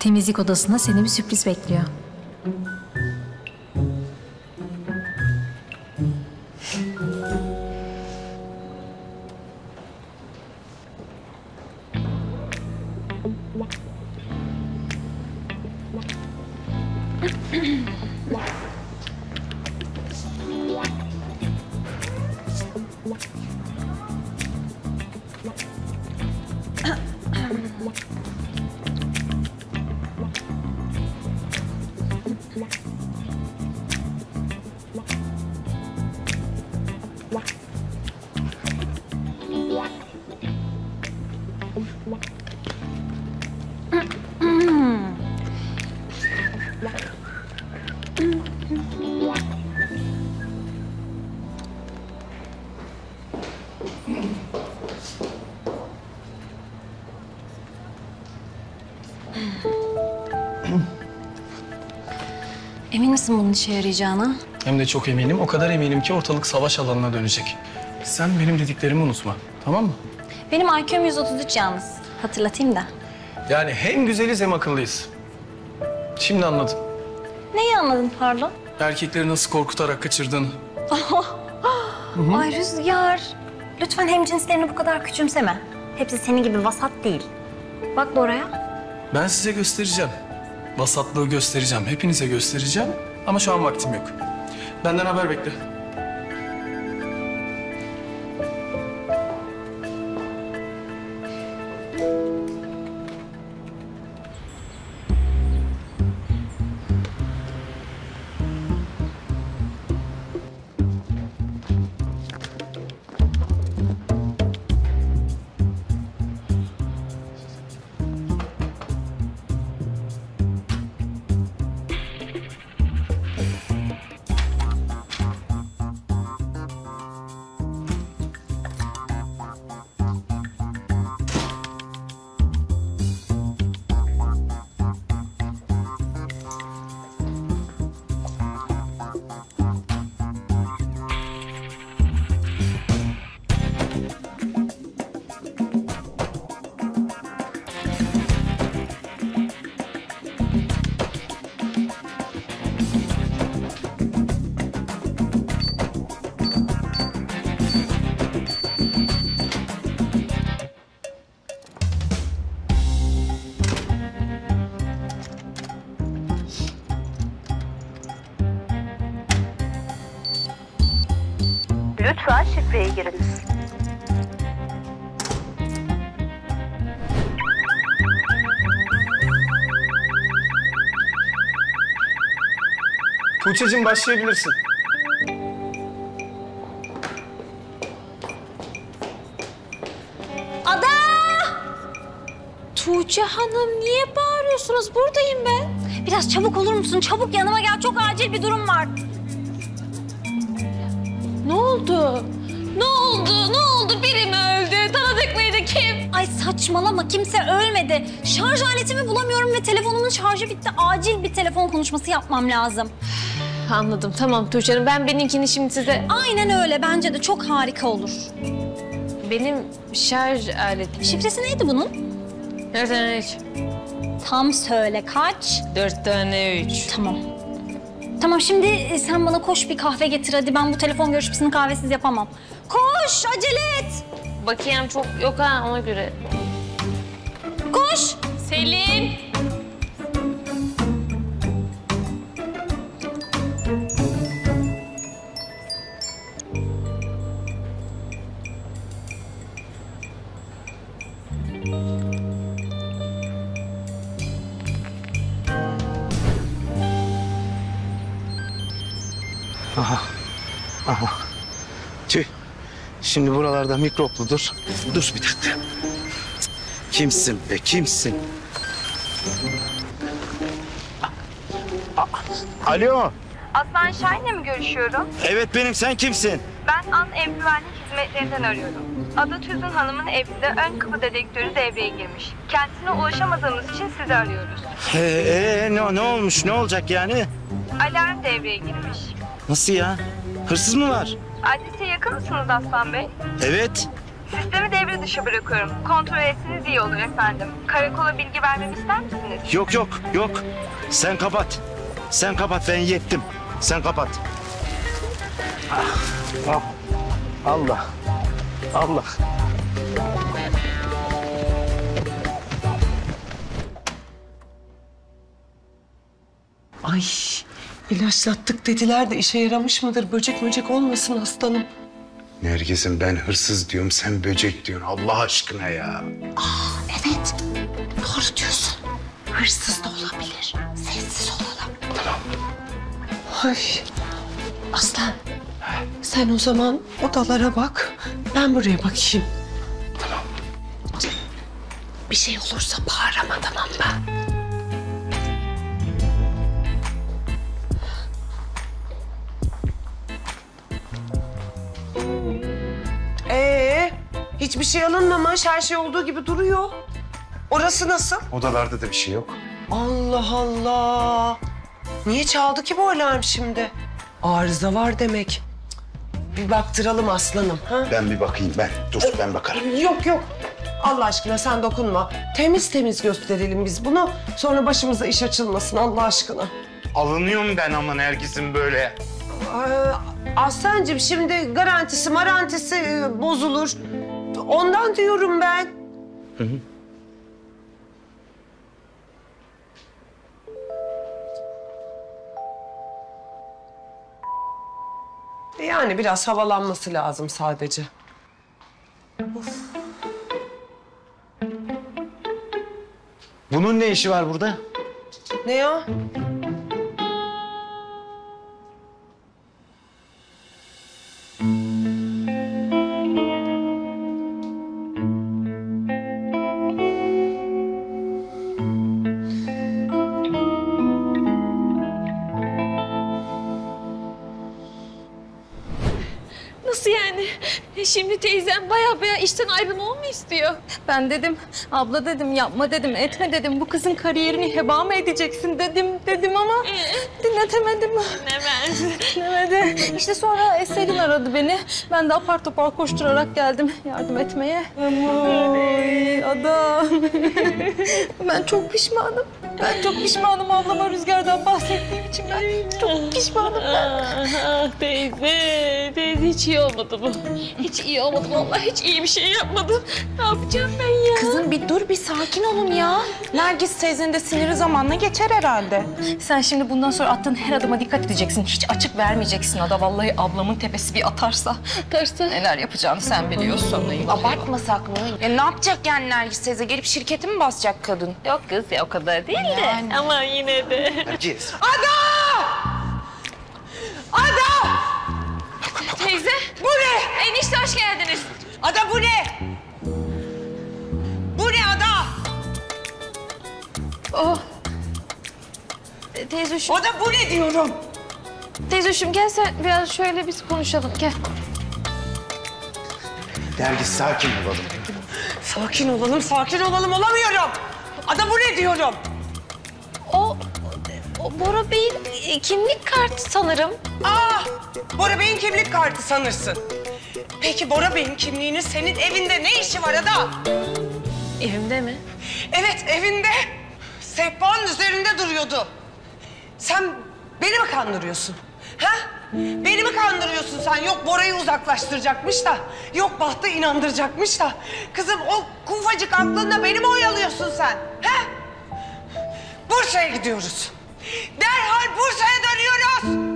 Temizlik odasında seni bir sürpriz bekliyor. Emin misin bunun işe yarayacağına? Hem de çok eminim. O kadar eminim ki ortalık savaş alanına dönecek. Sen benim dediklerimi unutma. Tamam mı? Benim IQ'm 133 yalnız. Hatırlatayım da. Yani hem güzeliz hem akıllıyız. Şimdi anladım. Neyi anladın pardon? Erkekleri nasıl korkutarak kaçırdığını. Ay Rüzgar. Lütfen hemcinslerini bu kadar küçümseme. Hepsi senin gibi vasat değil. Bak Bora'ya. Ben size göstereceğim. Vasatlığı göstereceğim. Hepinize göstereceğim. Ama şu an vaktim yok. Benden haber bekle. Lütfen şifreye giriniz. Tuğçe'cim başlayabilirsin. Ada! Tuğçe Hanım niye bağırıyorsunuz? Buradayım ben. Biraz çabuk olur musun? Çabuk yanıma gel. Çok acil bir durum var. Ne oldu? Ne oldu? Ne oldu? Biri mi öldü? Tanıdık mıydı? Kim? Ay saçmalama. Kimse ölmedi. Şarj aletimi bulamıyorum ve telefonumun şarjı bitti. Acil bir telefon konuşması yapmam lazım. Anladım. Tamam Tuğçe Hanım. Ben benimkini şimdi size... Aynen öyle. Bence de çok harika olur. Benim şarj aletim. Şifresi neydi bunun? 4 tane 3. Tam söyle kaç? 4 tane 3. Tamam. Tamam şimdi sen bana koş bir kahve getir hadi. Ben bu telefon görüşmesini kahvesiz yapamam. Koş acele et. Bakayım çok yok ha ona göre. Koş. Selin. Aha. Tüh. Şimdi buralarda mikropludur. Dur bir dakika. Kimsin be, kimsin? Alo. Aslan Şahin'le mi görüşüyorum? Evet benim, sen kimsin? Ben An Ev Güvenlik Hizmetlerinden arıyorum. Ada Tüzün Hanım'ın evinde ön kapı dedektörü devreye girmiş. Kendisine ulaşamadığımız için sizi arıyoruz. Ne olmuş, ne olacak yani? Alarm devreye girmiş. Nasıl ya? Hırsız mı var? Adrese yakın mısınız Aslan Bey? Evet. Sistemi devre devre dışı bırakıyorum. Kontrol etseniz iyi olur efendim. Karakola bilgi vermemi ister misiniz? Yok yok yok. Sen kapat. Sen kapat, ben yettim. Sen kapat. Ah, Allah. Allah. Ay, ilaçlattık dediler de işe yaramış mıdır? Böcek olmasın aslanım. Nergis'im, ben hırsız diyorum, sen böcek diyorsun. Allah aşkına ya. Evet, doğru diyorsun. Hırsız da olabilir. Sessiz olalım. Ay, aslan. Sen o zaman odalara bak. Ben buraya bakayım. Bir şey olursa bağırma, tamam mı? Hiçbir şey alınmamış. Her şey olduğu gibi duruyor. Orası nasıl? Odalarda da bir şey yok. Allah Allah. Niye çaldı ki bu alarm şimdi? Arıza var demek. Cık, bir baktıralım aslanım. Ha? Ben bir bakayım, Dur, ben bakarım. Yok. Allah aşkına sen dokunma. Temiz gösterelim biz bunu. Sonra başımıza iş açılmasın Allah aşkına. Alınıyorum ben ama Nergis'im böyle. Aslancığım şimdi garantisi bozulur. Ondan diyorum ben. Yani biraz havalanması lazım sadece. Bunun ne işi var burada? Ne ya? Nasıl yani? Şimdi teyzem baya işten ayrılmamı mı istiyor? Ben dedim, abla dedim, yapma dedim, etme dedim. Bu kızın kariyerini heba mı edeceksin dedim ama dinletemedim. Dinlemedi. İşte sonra Selin aradı beni. Ben de apar topar koşturarak geldim yardım etmeye. Ay adam. Ben çok pişmanım. Ablama Rüzgar'dan bahsettiğim için ben çok pişmanım Teyze hiç iyi olmadı bu. Hiç iyi olmadı vallahi, hiç iyi bir şey yapmadım. Ne yapacağım ben ya? Kızım bir sakin olun ya. Nergis teyzenin de siniri zamanla geçer herhalde. Sen şimdi bundan sonra attığın her adıma dikkat edeceksin. Hiç açık vermeyeceksin ada. Vallahi ablamın tepesi bir atarsa neler yapacağını sen biliyorsun. Abartmasak mı? Ya ne yapacak yani Nergis teyze? Gelip şirketi mi basacak kadın? Yok kız ya, o kadar değil de. Yani. Ama yine de. Nergis. Teyze. Bu ne? Enişte hoş geldiniz. Ada bu ne? Bu ne Ada? Teyzeciğim, Ada bu ne diyorum? teyzeciğim gel sen biraz şöyle biz konuşalım, gel. Nergis, sakin olalım. Sakin olalım olamıyorum. Ada bu ne diyorum? O Bora Bey'in kimlik kartı sanırım. Bora Bey'in kimlik kartı sanırsın. Peki Bora Bey'in kimliğinin senin evinde ne işi var Ada? Evimde mi? Evet evinde. Sehpanın üzerinde duruyordu. Sen beni mi kandırıyorsun? Ha? Beni mi kandırıyorsun sen? Yok Bora'yı uzaklaştıracakmış da. Yok Baht'ı inandıracakmış da. Kızım o kufacık aklınla beni mi oyalıyorsun sen? Ha? Bursa'ya gidiyoruz. Derhal Bursa'ya dönüyoruz.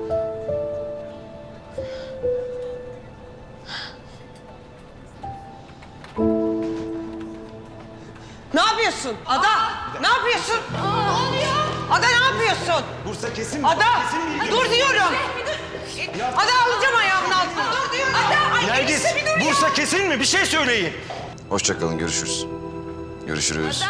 Ne yapıyorsun Ada? Ne yapıyorsun? Ne oluyor? Ada ne yapıyorsun? Bursa kesin. Ada dur diyorum. Ada alacağım ayağımın altına. Dur diyorum. Ada Nergis, Bursa kesin mi? Bir şey söyleyin. Hoşça kalın, görüşürüz. Görüşürüz.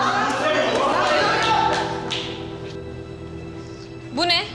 Bu ne?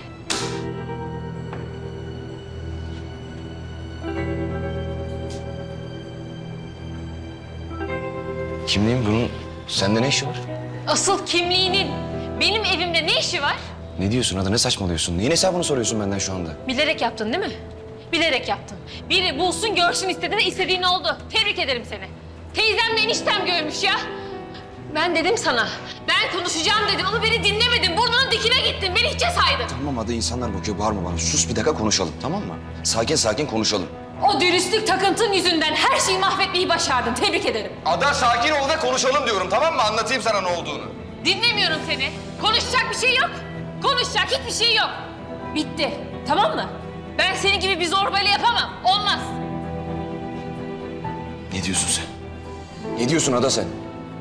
Kimliğin bunun sende ne işi var? Asıl kimliğinin benim evimde ne işi var? Ne diyorsun Ada, ne saçmalıyorsun? Neyin hesabını soruyorsun benden şu anda? Bilerek yaptın değil mi? Bilerek yaptın. Biri bulsun görsün istedi de istediğin oldu. Tebrik ederim seni. Teyzemle eniştem görmüş ya. Ben dedim sana. Ben konuşacağım dedim ama beni dinlemedin. Burnunun dikine gittin. Beni hiçe saydın. Tamam Ada, insanlar bakıyor, bağırma bana. Sus bir dakika, konuşalım, tamam mı? Sakin sakin konuşalım. O dürüstlük takıntın yüzünden her şeyi mahvetmeyi başardın. Tebrik ederim. Ada sakin ol da konuşalım diyorum, tamam mı? Anlatayım sana ne olduğunu. Dinlemiyorum seni. Konuşacak bir şey yok. Konuşacak hiçbir şey yok. Bitti. Tamam mı? Ben senin gibi bir zorbayla yapamam. Olmaz. Ne diyorsun sen? Ne diyorsun Ada sen?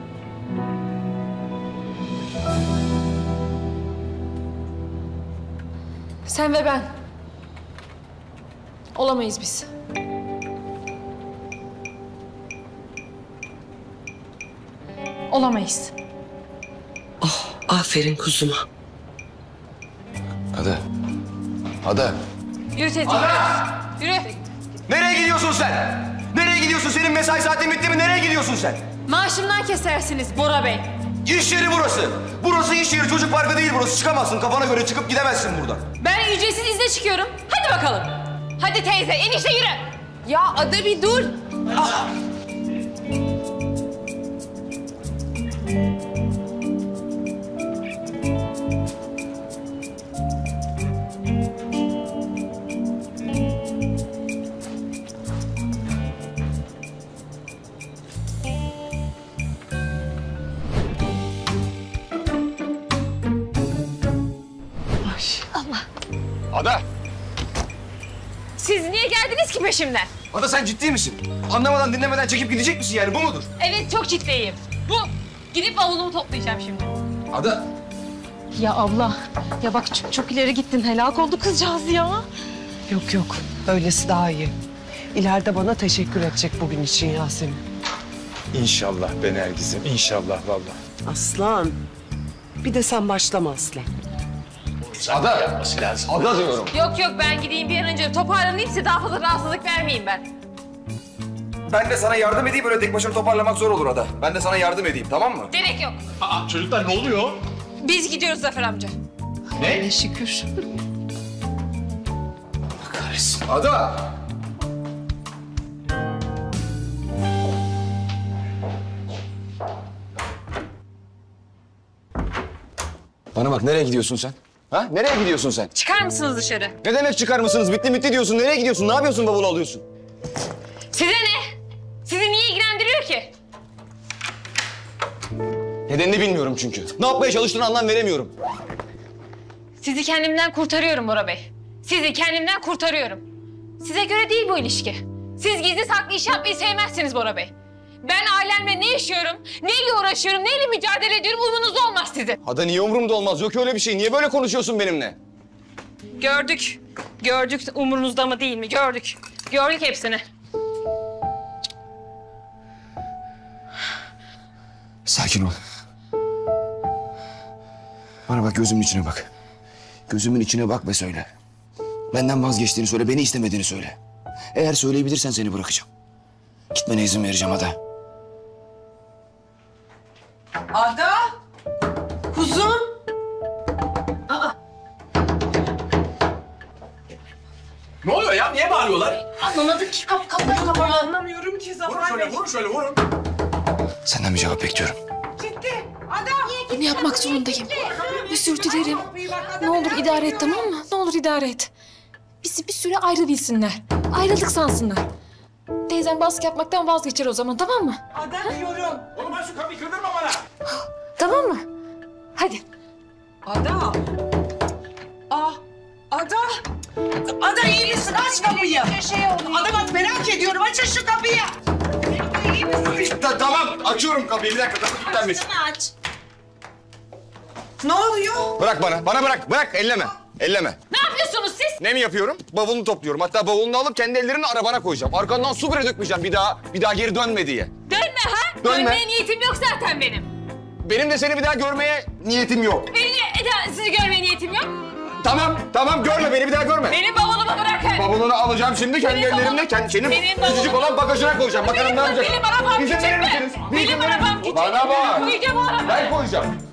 Sen ve ben. Olamayız biz. Olamayız. Aferin kuzuma. Ada. Ada. Yürü teyze. Yürü. Nereye gidiyorsun sen? Nereye gidiyorsun? Senin mesai saatin bitti mi? Nereye gidiyorsun sen? Maaşımdan kesersiniz Bora Bey. İş yeri burası. Burası iş yeri, çocuk parkı değil burası. Çıkamazsın, kafana göre çıkıp gidemezsin buradan. Ben ücretsiz izne çıkıyorum. Hadi bakalım. Hadi teyze, enişte yürü. Ya Ada bir dur. Ada! Siz niye geldiniz ki peşimden? Ada sen ciddi misin? Anlamadan dinlemeden çekip gidecek misin yani, bu mudur? Evet, çok ciddiyim. Bu. Gidip bavulumu toplayacağım şimdi. Ada! Ya abla, ya bak çok ileri gittin. Helak oldu kızcağız ya. Yok yok, öylesi daha iyi. İleride bana teşekkür edecek bugün için Yasemin. İnşallah be Nergis'im, inşallah vallahi. Aslan, bir de sen başlama Aslan. Ada! Yapması lazım. Ada diyorum. Yok yok, ben gideyim bir an önce. Toparlanayım, size daha fazla rahatsızlık vermeyeyim ben. Ben de sana yardım edeyim, böyle tek başına toparlamak zor olur Ada. Ben de sana yardım edeyim, tamam mı? Gerek yok. Aa, çocuklar ne oluyor? Biz gidiyoruz Zafer amca. Ne? Şükür. Kahretsin. Ada! Bana bak, nereye gidiyorsun sen? Ha? Nereye gidiyorsun sen? Çıkar mısınız dışarı? Ne demek çıkar mısınız? Bitti diyorsun. Nereye gidiyorsun? Ne yapıyorsun, bavulu alıyorsun? Size ne? Sizi niye ilgilendiriyor ki? Nedenini bilmiyorum çünkü. Ne yapmaya çalıştığını anlam veremiyorum. Sizi kendimden kurtarıyorum Bora Bey. Sizi kendimden kurtarıyorum. Size göre değil bu ilişki. Siz gizli saklı iş yapmayı sevmezsiniz Bora Bey. Ben ailemle ne yaşıyorum, neyle uğraşıyorum, neyle mücadele ediyorum umurunuzda olmaz sizin. Ada niye umurumda olmaz? Yok öyle bir şey. Niye böyle konuşuyorsun benimle? Gördük. Gördük umurunuzda mı değil mi? Gördük. Gördük hepsini. Sakin ol. Bana bak, gözümün içine bak. Gözümün içine bak ve söyle. Benden vazgeçtiğini söyle, beni istemediğini söyle. Eğer söyleyebilirsen seni bırakacağım. Gitmene izin vereceğim Ada. Ada! Kuzum! Ne oluyor ya? Niye bağırıyorlar? Anlamadık ki kapıyı kapalı. Anlamıyorum ki Zafer Bey. Vurun şöyle, vurun. Senden bir cevap bekliyorum. Gitti. Ada! Bunu yapmak zorundayım. Özür dilerim. Ne olur idare et, tamam mı? Ne olur idare et. Bizi bir süre ayrı bilsinler. Ayrılık sansınlar. Teyzem baskı yapmaktan vazgeçer o zaman, tamam mı? Ada diyorum. Oğlum ben şu kapıyı kırdırma bana. Tamam mı? Hadi. Ada! Ada! Ada iyi misin? Aç kapıyı. Ada bak merak ediyorum. Açın şu kapıyı. İyi misin? Tamam, açıyorum kapıyı. Bir dakika, kilitlenmiş. Aç. Ne oluyor? Bırak bana, bırak. Elleme, elleme. Ne yapıyorsunuz siz? Ne mi yapıyorum? Bavulunu topluyorum. Hatta bavulunu alıp kendi ellerimle arabana koyacağım. Arkandan su bile dökmeyeceğim bir daha geri dönme diye. Dönme ha? Dönme. Dönmeye niyetim yok zaten benim. Benim de seni bir daha görmeye niyetim yok. Sizi görmeye niyetim yok. Tamam, görme beni, bir daha görme. Benim bavulumu bırakın. Bavulunu alacağım şimdi kendi Benim ellerimle, bavulum- senin benim küçücük bavulum- olan bagajına koyacağım. Bakalım ne yapacaksın? Benim arabam İzin küçük verir mü? misiniz? Bir Benim izin verin. arabam küçük Bana mü? bak. Koyacağım o arabayı. Ben koyacağım.